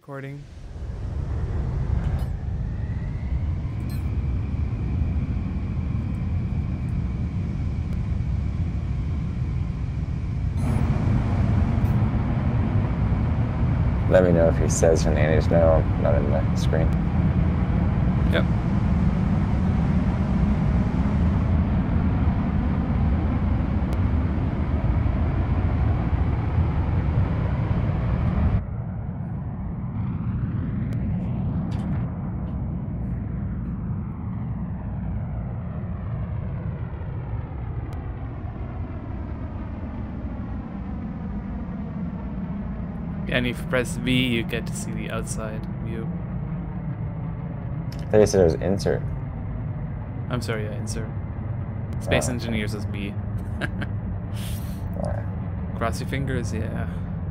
recording. Let me know if he says her name. There's no, not in the screen. Yep. And if you press V, you get to see the outside view. I thought you said it was insert. I'm sorry, yeah, insert. Space Oh, Engineers is B. Alright. Cross your fingers, yeah.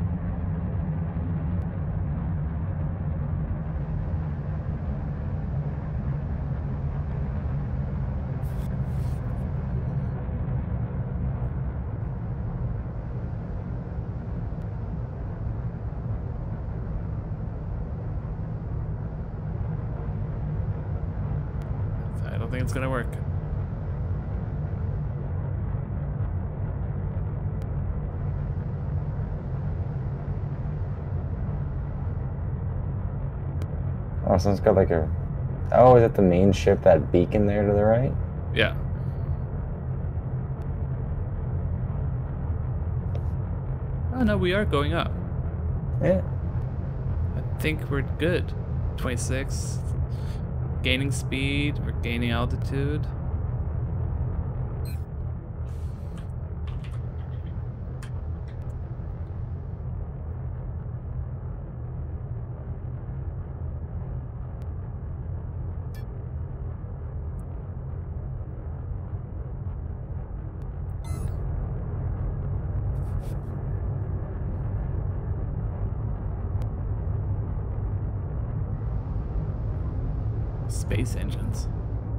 I don't think it's gonna work. Oh, so it's got like a... Oh, is it the main ship, that beacon there to the right? Yeah. Oh no, we are going up. Yeah. I think we're good. 26. Gaining speed, we're gaining altitude. Space engines.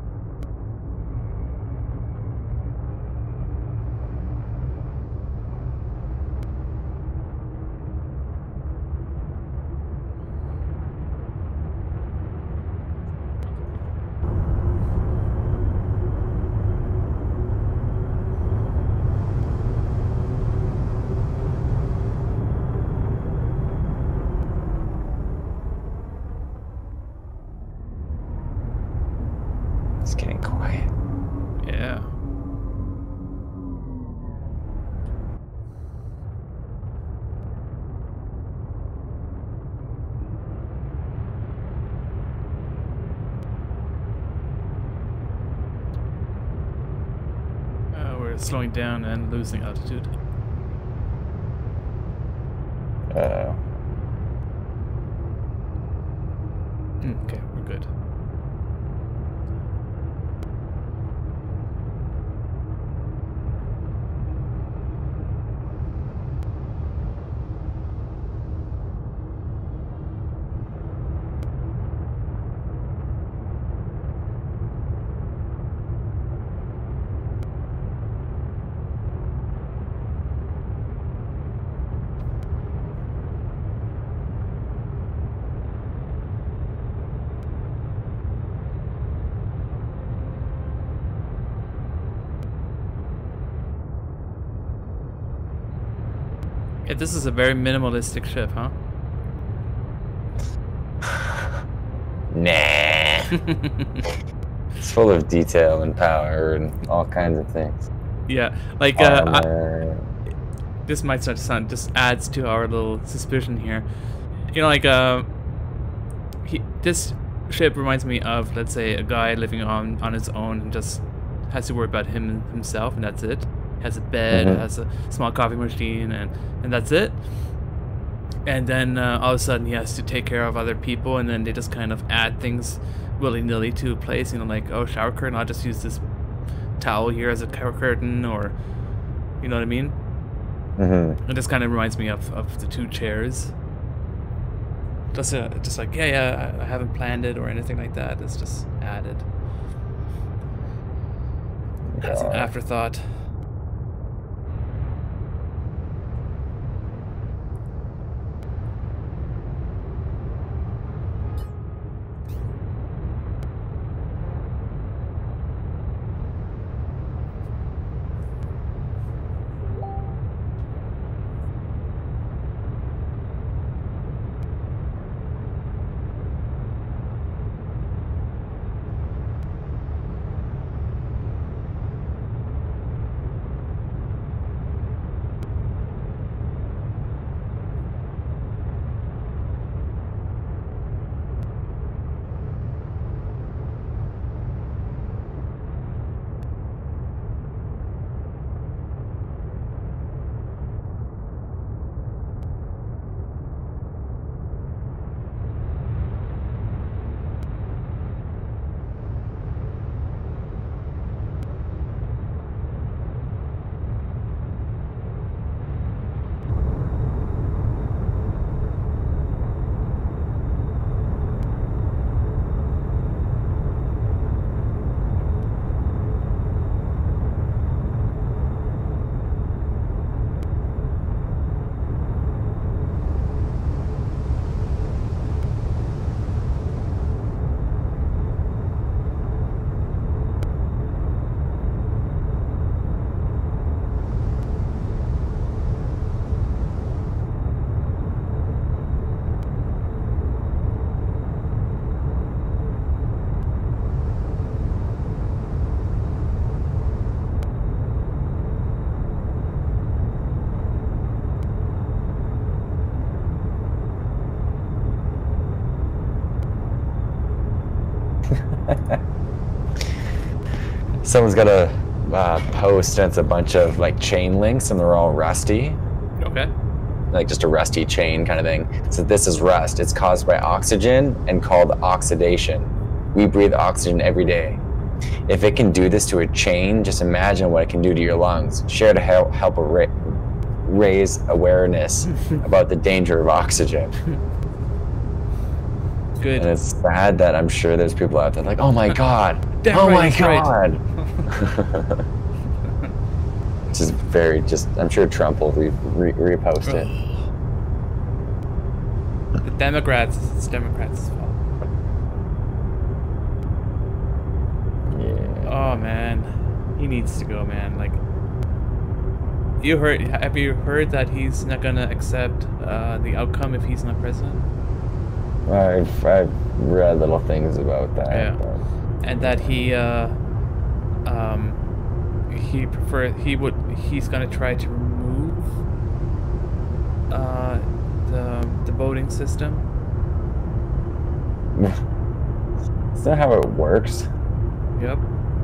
It's getting quiet. Yeah. We're slowing down and losing altitude. Uh-oh. Okay, we're good. Yeah, this is a very minimalistic ship, huh? Nah. It's full of detail and power and all kinds of things. Yeah, like Armor. this might sound just adds to our little suspicion here. You know, like this ship reminds me of, let's say, a guy living on his own and just has to worry about himself, and that's it. Has a bed, has a small coffee machine, and that's it. And then all of a sudden he has to take care of other people, and then they just kind of add things willy-nilly to a place. You know, like, oh, shower curtain, I'll just use this towel here as a shower curtain, or, you know what I mean? And this kind of reminds me of the two chairs. Just like, yeah, I haven't planned it or anything like that. It's just added as an afterthought. someone's got a post and it's a bunch of like chain links and they're all rusty. Okay. Like just a rusty chain kind of thing. So this is rust. It's caused by oxygen and called oxidation. We breathe oxygen every day. If it can do this to a chain, just imagine what it can do to your lungs. Share to help raise awareness about the danger of oxygen. Good. And it's sad that I'm sure there's people out there like, oh my God, Damn oh right, my God. right. Which is very I'm sure Trump will repost it. The Democrats, it's Democrats' fault. Yeah. Oh man, he needs to go, man. Like, have you heard that he's not gonna accept the outcome if he's not president? I've read little things about that. Yeah, but... and that he's gonna try to remove the voting system. Is that how it works? Yep.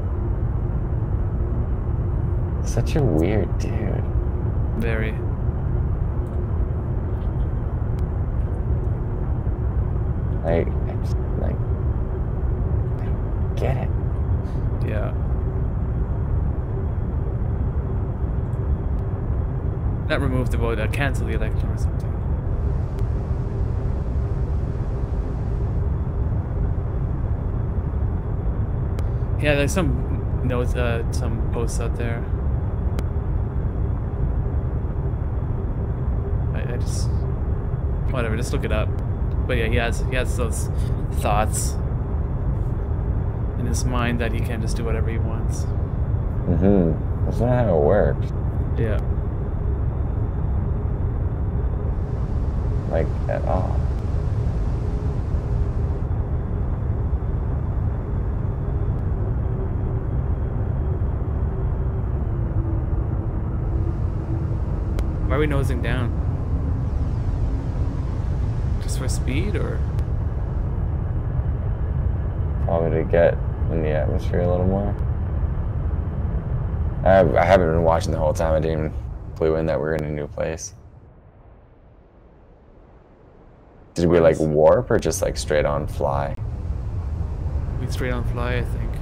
Such a weird dude. Very. I just, like, I don't get it. Yeah. Not remove the vote, cancel the election or something. Yeah, there's some notes, some posts out there. I just, whatever, just look it up. But yeah, he has those thoughts in his mind that he can just do whatever he wants. Mm-hmm. That's not how it works. Yeah. Like, at all. Why are we nosing down? Just for speed, or? Probably to get in the atmosphere a little more. I haven't been watching the whole time. I didn't even clue in that we're in a new place. Did we like warp or just like straight on fly? We straight on fly, I think.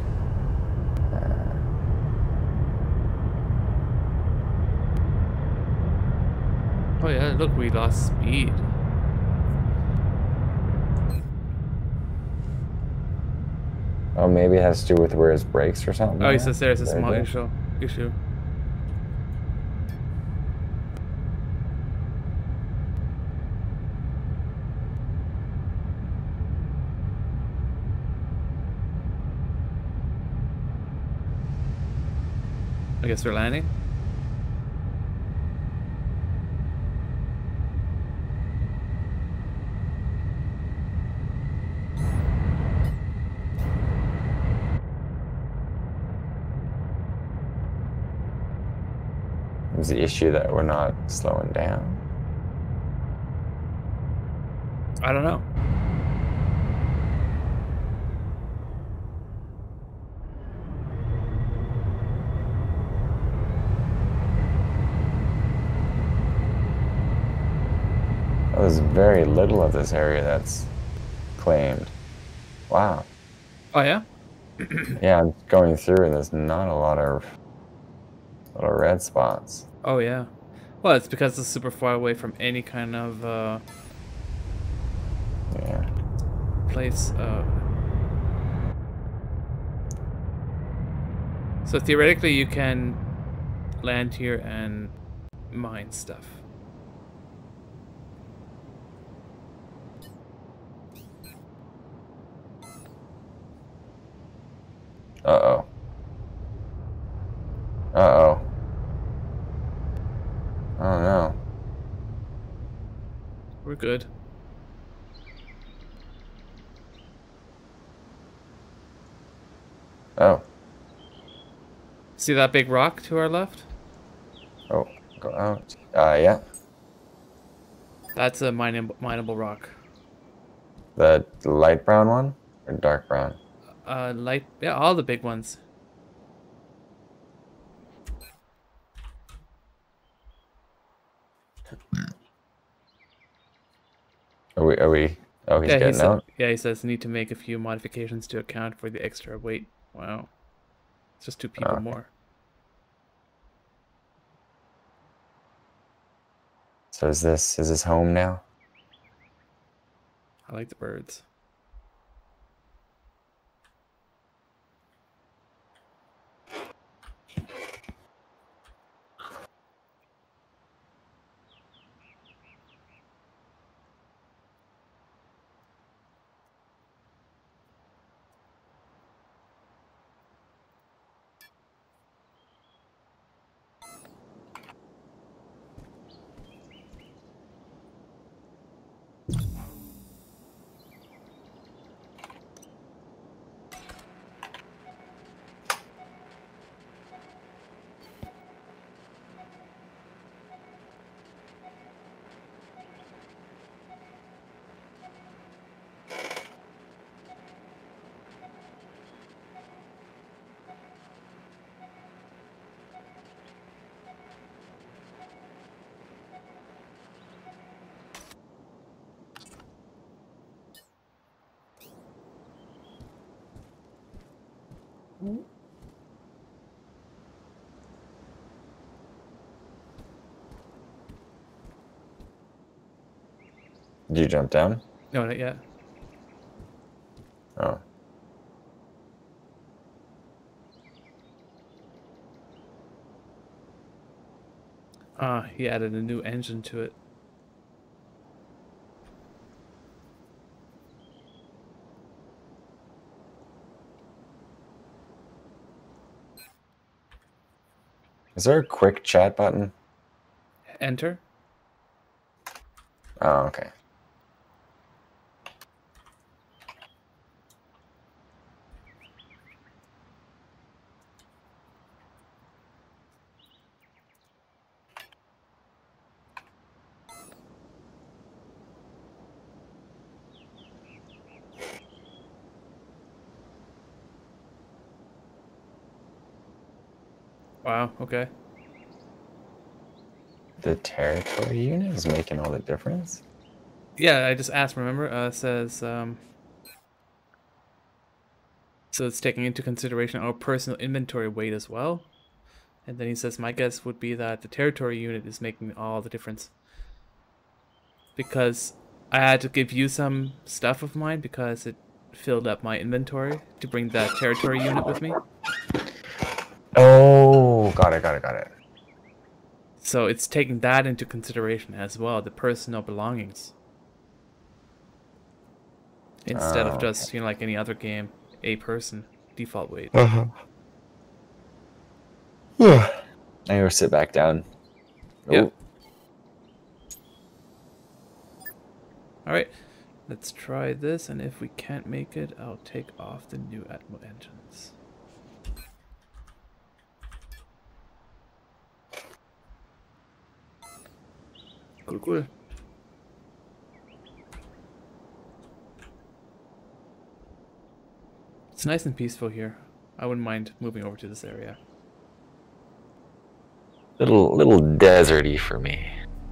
Oh yeah, look, we lost speed. Oh, maybe it has to do with where his brakes or something. Oh, he says there's a small Right issue. I guess we're landing. Is the issue that we're not slowing down? I don't know. Oh, there's very little of this area that's claimed. Wow. Oh yeah? Yeah, I'm going through and there's not a lot of red spots. Oh yeah. Well, it's because it's super far away from any kind of Yeah. place. So theoretically, you can land here and mine stuff. Uh-oh. Uh-oh. Oh no. We're good. Oh. See that big rock to our left? Oh, go out. Yeah. That's a mineable rock. The light brown one or dark brown? Light, yeah, all the big ones. Are we? Oh, he's Yeah, getting out. yeah, he says need to make a few modifications to account for the extra weight. Wow. It's just 2 people Okay. more. So is this home now? I like the birds. Did you jump down? No, not yet. Oh. He added a new engine to it. Is there a quick chat button? Enter. Oh, okay. Wow, okay. The territory unit is making all the difference? Yeah, I just asked, remember? Says, so it's taking into consideration our personal inventory weight as well. And then he says, my guess would be that the territory unit is making all the difference. Because I had to give you some stuff of mine because it filled up my inventory to bring that territory unit with me. Oh, got it. So it's taking that into consideration as well, the personal belongings. Instead of just, like any other game, a person, default weight. Uh-huh. Yeah. I go sit back down. Yeah. Alright, let's try this, and if we can't make it, I'll take off the new Atmo engines. Cool. It's nice and peaceful here. I wouldn't mind moving over to this area. Little deserty for me.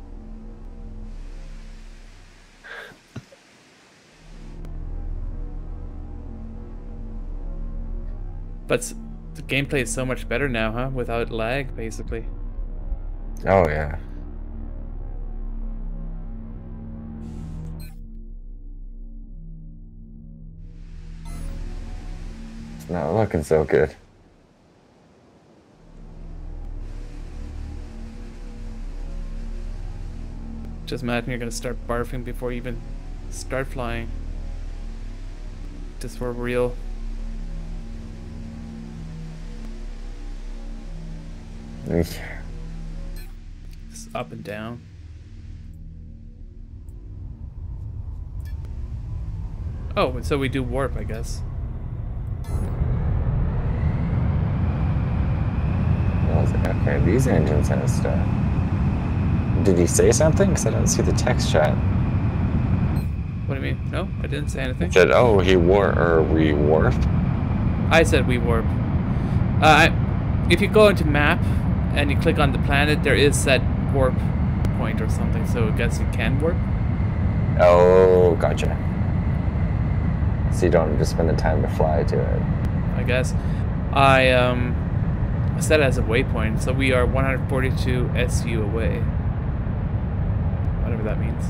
But the gameplay is so much better now, huh? Without lag, basically. Oh, yeah. It's not looking so good. Just imagine you're gonna start barfing before you even start flying. Just for real. Just up and down. Oh, and so we do warp, I guess. Okay, these engines and stuff. Did he say something? Because I don't see the text chat. What do you mean? No, I didn't say anything. He said, "Oh, we warped." I said we warp. If you go into map and you click on the planet, there is set warp point or something, so I guess it can work. Oh, gotcha. So you don't just spend the time to fly to it. I guess. I set it as a waypoint, so we are 142 SU away. Whatever that means.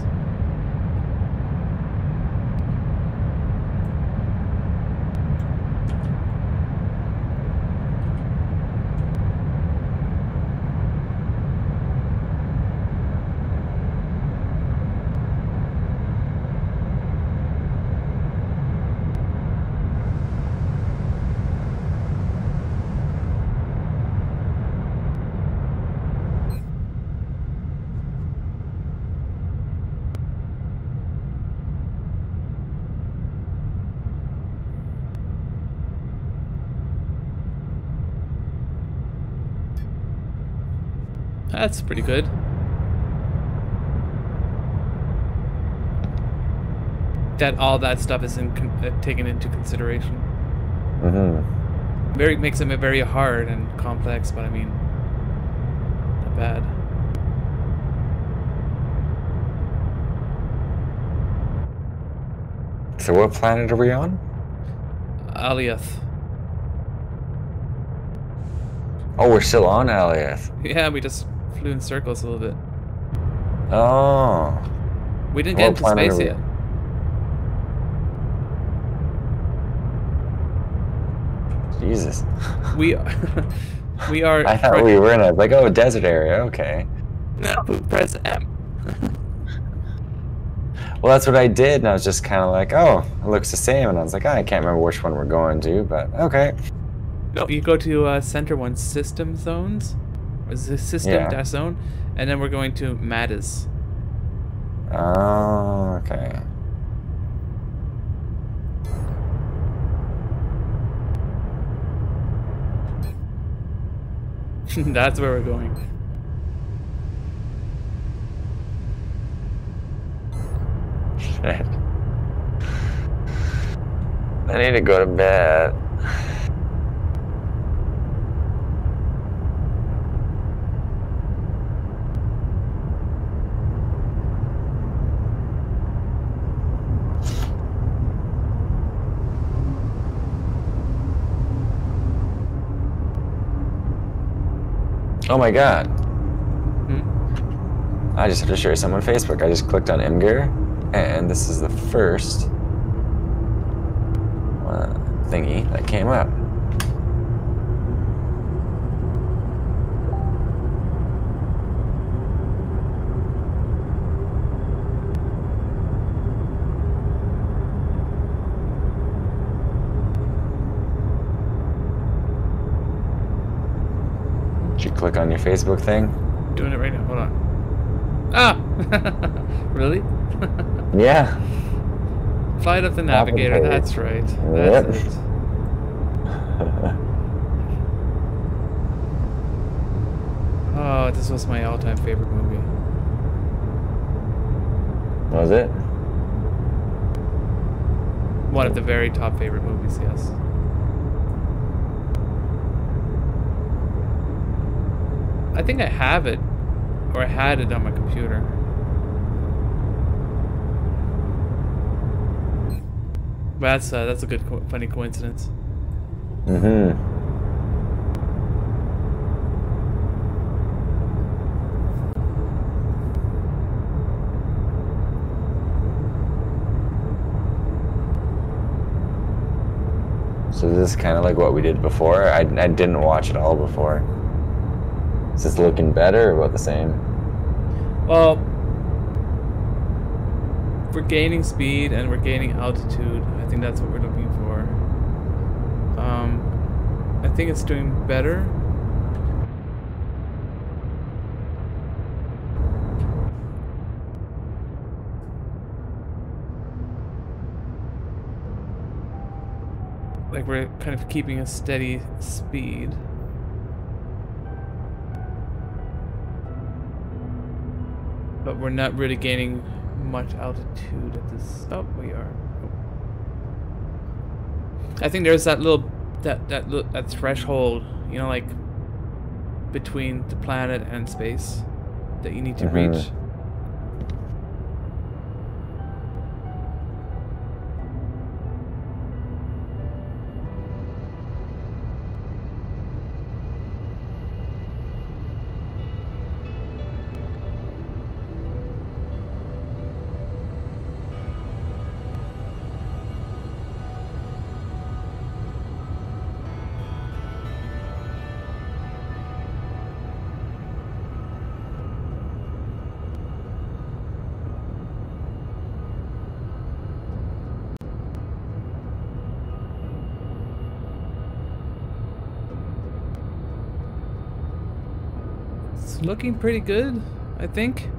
That's pretty good. That all that stuff is taken into consideration. Mm-hmm. Makes it very hard and complex, but I mean, not bad. So what planet are we on? Aliath. Oh, we're still on Aliath. Yeah, we just flew in circles a little bit. Oh. We didn't get into space yet. Jesus. We are. I thought we were in a desert area. Okay. No, press M. Well, that's what I did, and I was just kind of like, oh, it looks the same, and I was like, I can't remember which one we're going to, but okay. No, you go to Center 1 System Zones, or System Dash Zone, and then we're going to Mattis. Oh, okay. That's where we're going. Shit. I need to go to bed. Oh my god. I just had to share some on Facebook. I just clicked on Imgur, and this is the first thingy that came up. Did you click on your Facebook thing? Doing it right now. Hold on. Ah! Really? Yeah. Flight of the Navigator. That's right. Yep. That's it. Oh, this was my all-time favorite movie. Was it? One of the very top favorite movies, yes. I think I have it, or I had it on my computer. But that's a good, funny coincidence. Mm-hmm. So this is kind of like what we did before. I didn't watch it all before. Is this looking better or about the same? Well, we're gaining speed and we're gaining altitude. I think that's what we're looking for. I think it's doing better. Like we're kind of keeping a steady speed. But we're not really gaining much altitude at this. Oh, we are. Oh. I think there's that little that threshold, you know, like between the planet and space. that you need to reach. It's looking pretty good, I think.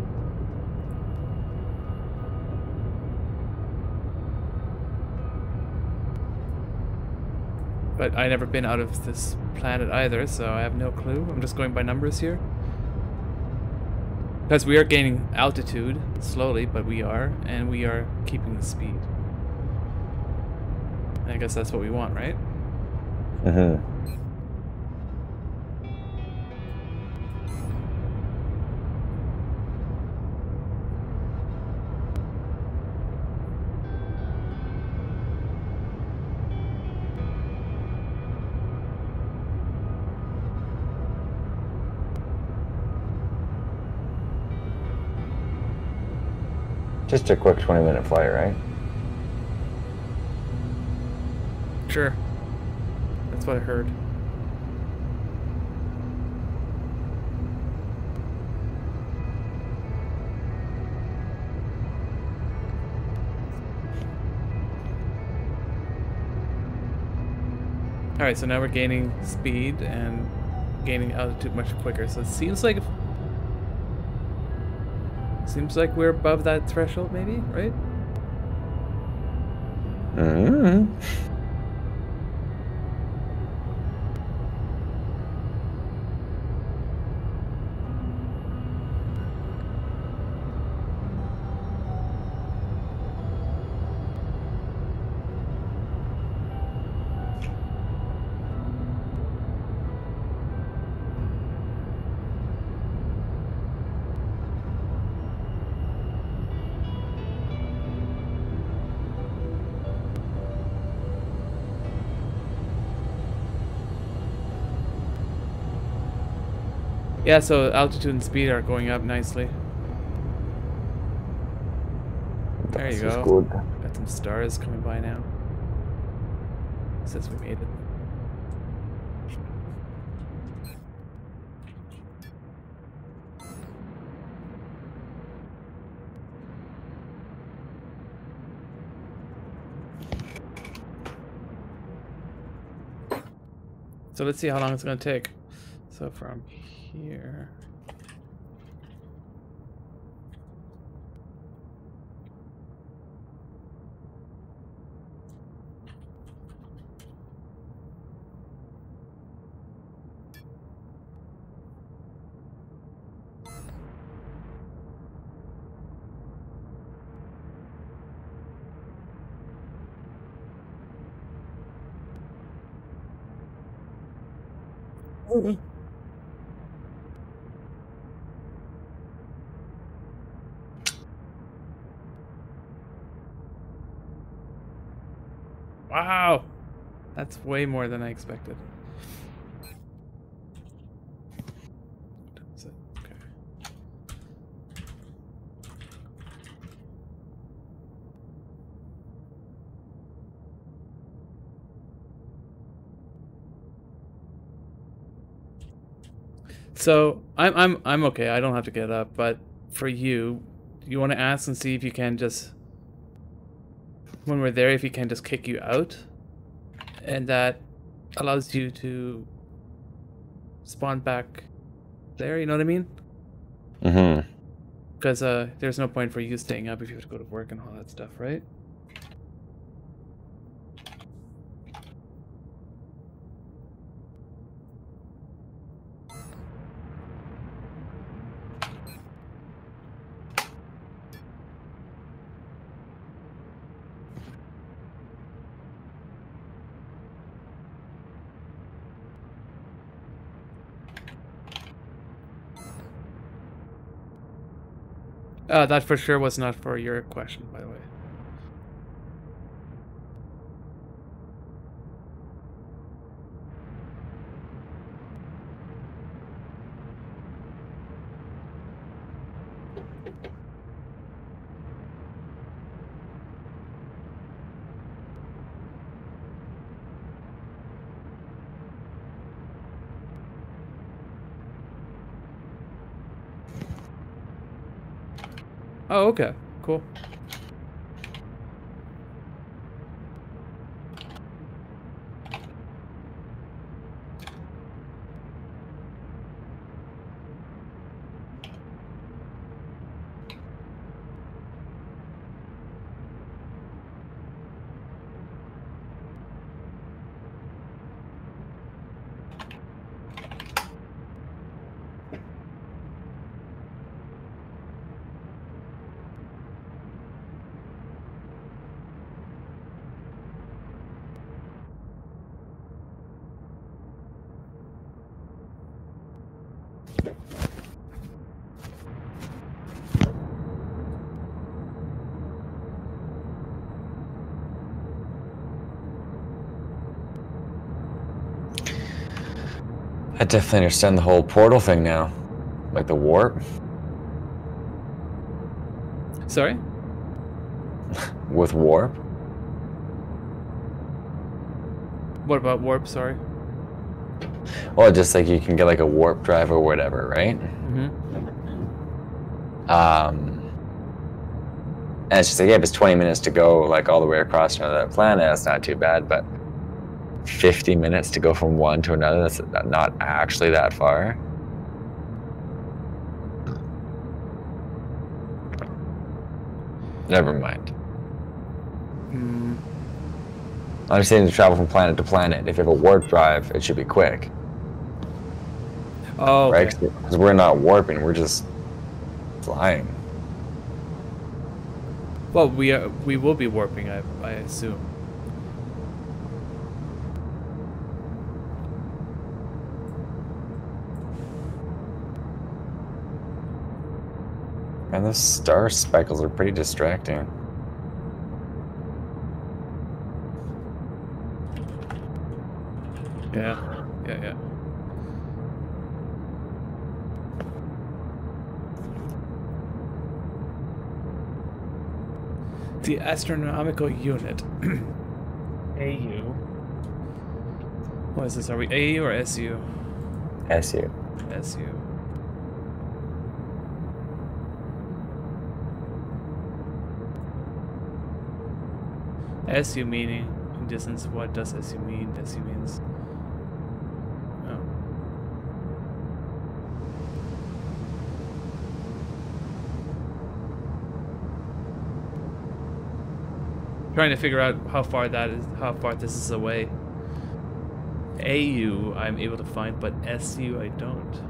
But I've never been out of this planet either, so I have no clue. I'm just going by numbers here. Because we are gaining altitude slowly, but we are, and we are keeping the speed. I guess that's what we want, right? Just a quick 20-minute flight, right? Sure. That's what I heard. Alright, so now we're gaining speed and gaining altitude much quicker. So it seems like we're above that threshold, maybe, right? Yeah, so altitude and speed are going up nicely. There you go. Good. Got some stars coming by now. Says we made it. So let's see how long it's going to take. So from here. Wow, that's way more than I expected. That's it. Okay. So I'm okay. I don't have to get up, but for you, you want to ask and see if you can just, when we're there, if he can just kick you out, and that allows you to spawn back there. You know what I mean? Because there's no point for you staying up if you have to go to work and all that stuff, right? That for sure was not for your question, by the way. Oh, okay. Cool. I definitely understand the whole portal thing now. Like the warp. Sorry? With warp? What about warp? Sorry. Well, just like you can get like a warp drive or whatever, right? And it's just like, yeah, if it's 20 minutes to go like all the way across another planet, that's not too bad, but 50 minutes to go from one to another, that's not actually that far. Never mind. I understand to travel from planet to planet. If you have a warp drive, it should be quick. Oh, okay. Right? Because we're not warping, we're just flying. Well, we will be warping, I assume. Man, those star speckles are pretty distracting. Yeah, yeah. The astronomical unit. AU. What is this? Are we AU or SU? SU. SU. SU meaning distance. What does SU mean? SU means. Oh. Trying to figure out how far this is away. AU I'm able to find, but SU I don't.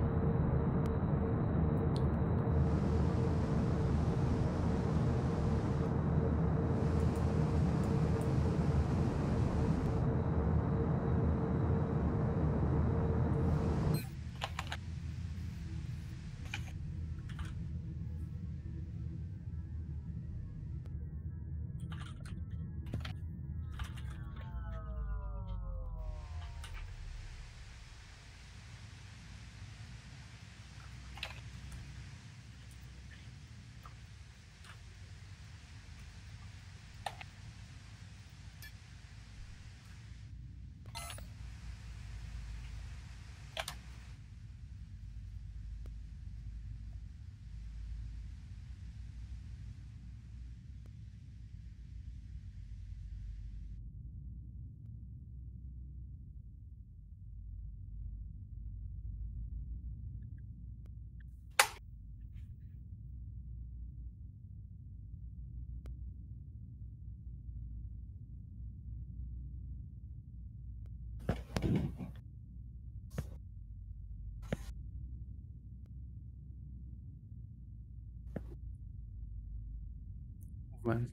Man.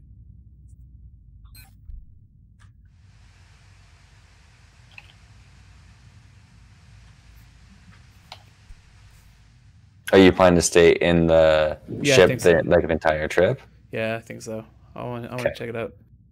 Are you planning to stay in the Yeah, I ship think so. like the entire trip? Yeah, I think so. I want Okay. to check it out.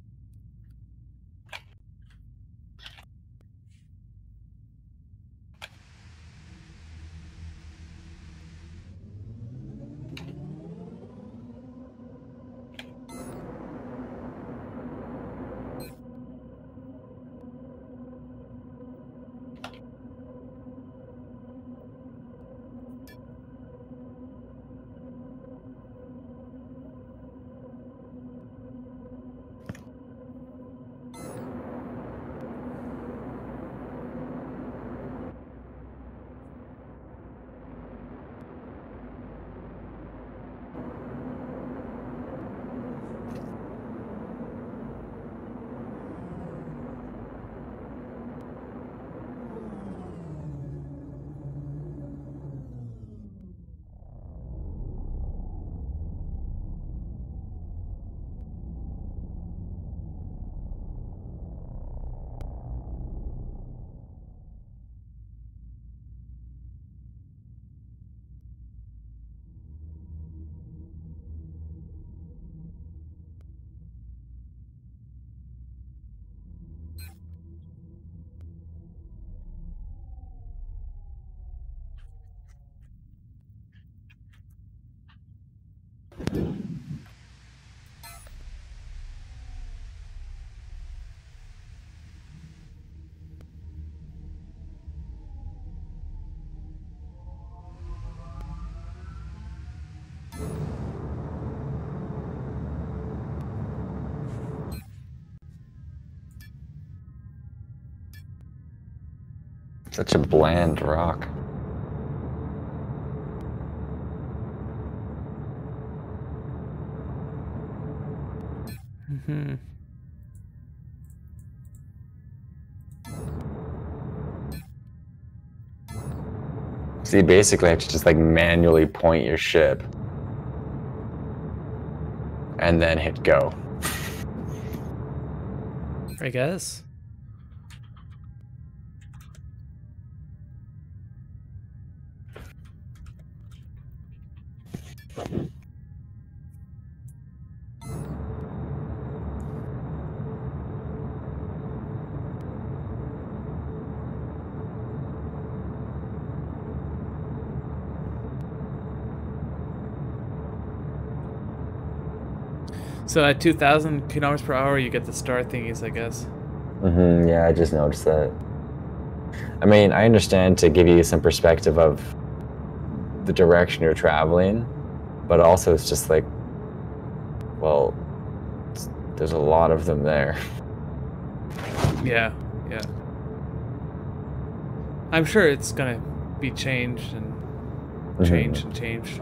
Such a bland rock. Mm-hmm. So you basically have to just like manually point your ship and then hit go. I guess. So at 2,000 kilometers per hour, you get the star thingies, I guess. Yeah, I just noticed that. I mean, I understand to give you some perspective of the direction you're traveling, but also it's just like, well, there's a lot of them there. Yeah, yeah. I'm sure it's gonna be changed and changed and changed.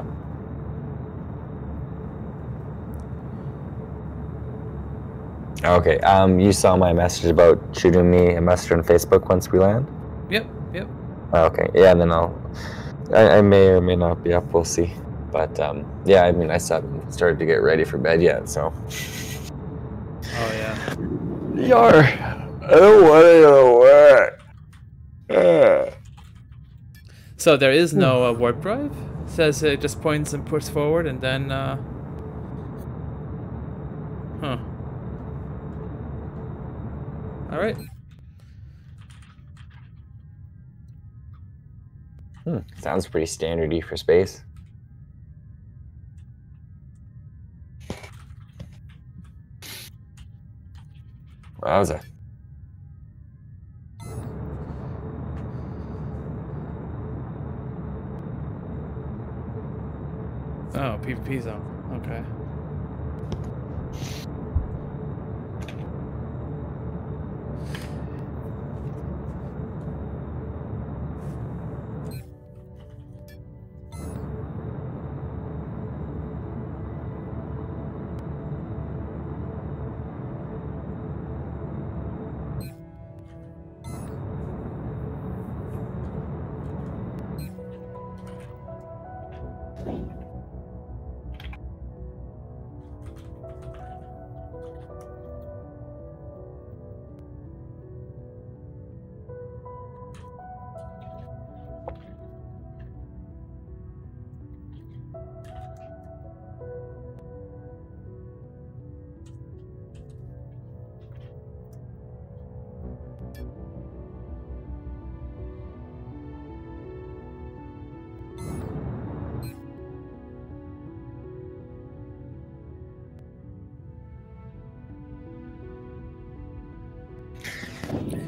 Okay, you saw my message about shooting me a message on Facebook once we land? Yep, yep. Okay, yeah, and then I may or may not be up, we'll see. But yeah, I mean, I still haven't started to get ready for bed yet, so. Oh, yeah. Yar, I don't want to go to work. So there is no warp drive? It says it just points and pushes forward and then, huh. Alright. Sounds pretty standardy for space. Wowza. Oh, PvP zone. Okay.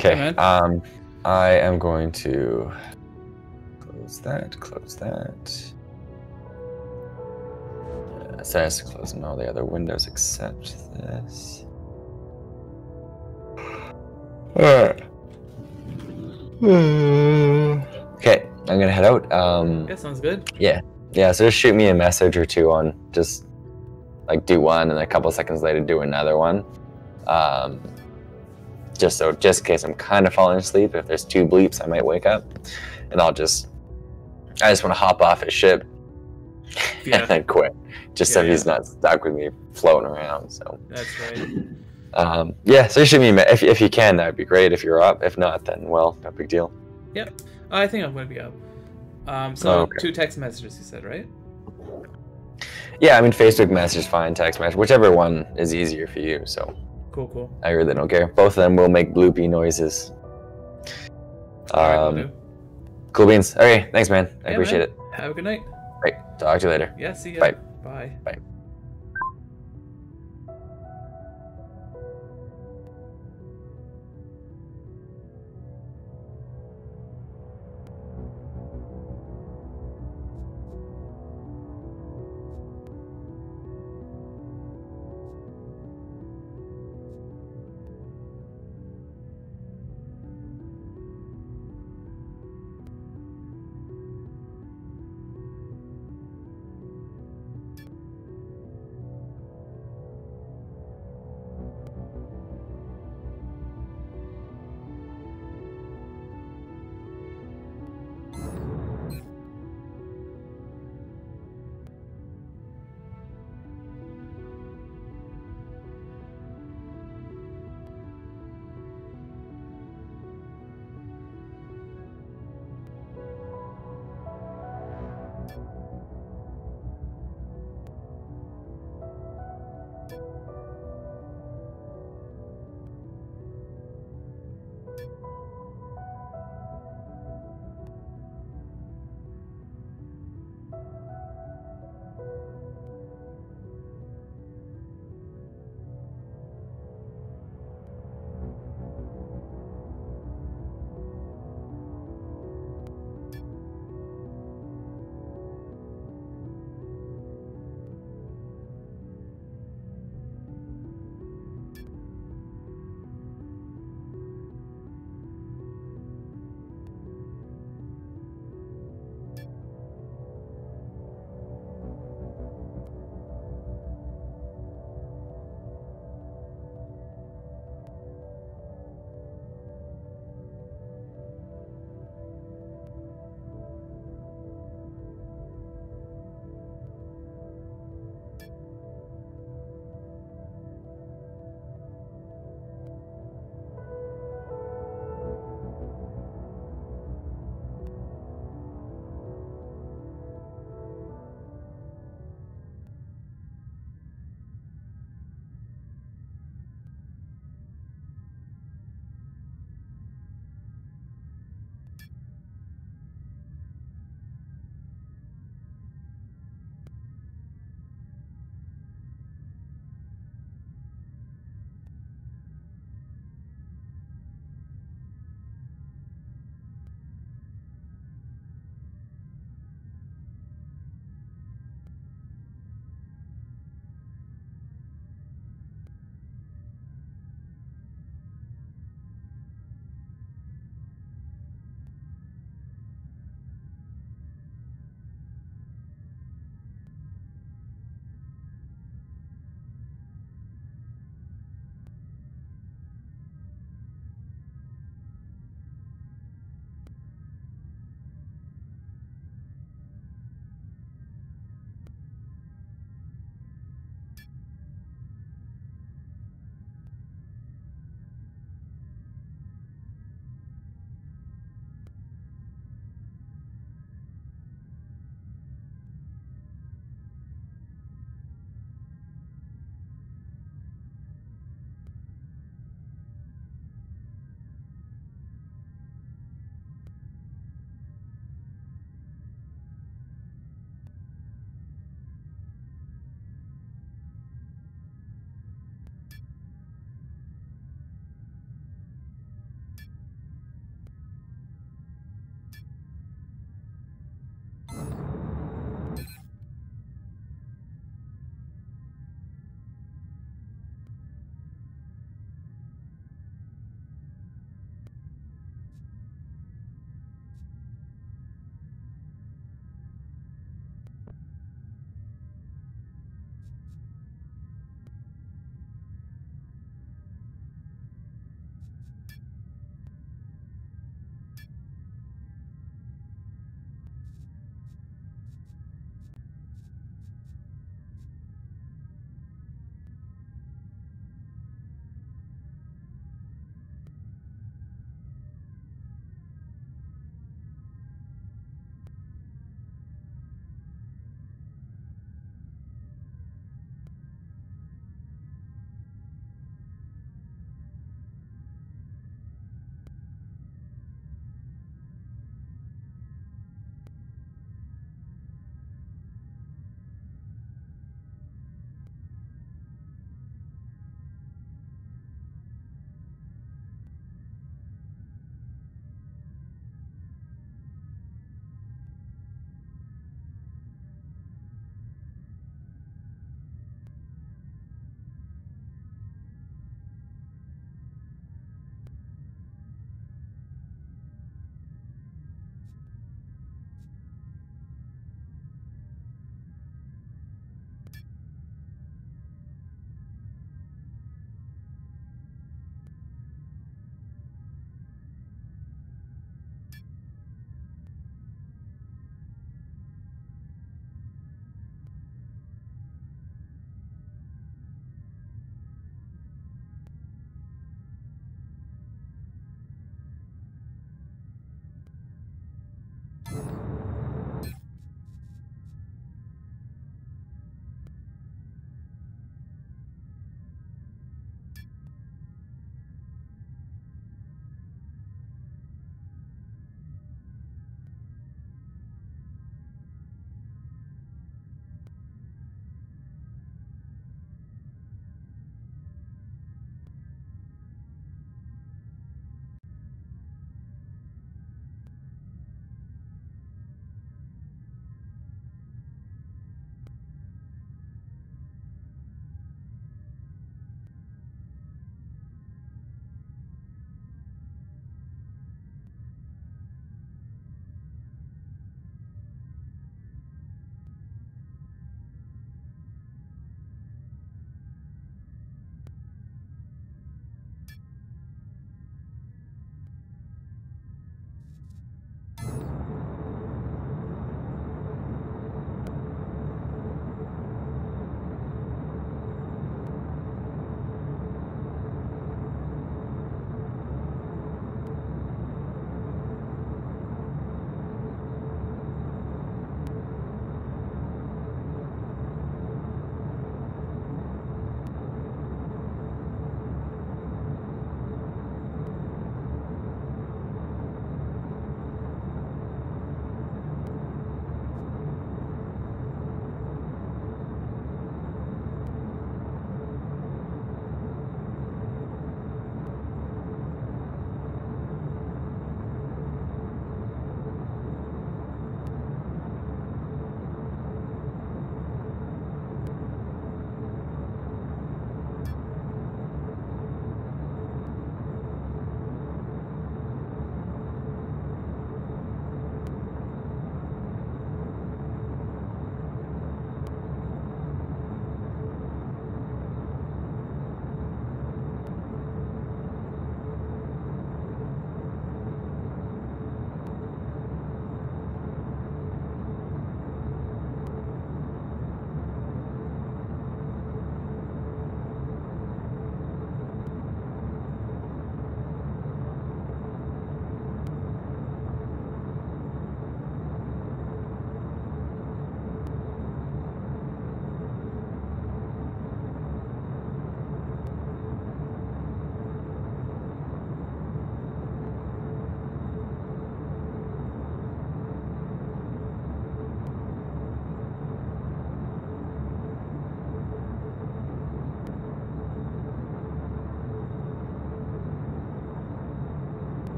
Okay. man. I am going to close that. So I have to close all the other windows except this. Alright. Okay, I'm gonna head out. Yeah, sounds good. Yeah, so just shoot me a message or two on just like do one and a couple seconds later do another one. Just in case I'm kind of falling asleep, if there's 2 bleeps, I might wake up. And I just want to hop off his ship and then quit. Just so he's not stuck with me floating around. So that's right. So shoot me if you can, that'd be great. If you're up, if not, then well, no big deal. Yep, I think I'm going to be up. Okay. 2 text messages, you said, right? Yeah, I mean Facebook message, fine. Text message, whichever one is easier for you. So Cool. I really don't care. Both of them will make bloopy noises. Alright, will do. Cool beans. Okay, thanks, man. I appreciate it. Have a good night. Great. Talk to you later. Yeah, see ya. Bye. Bye. Bye.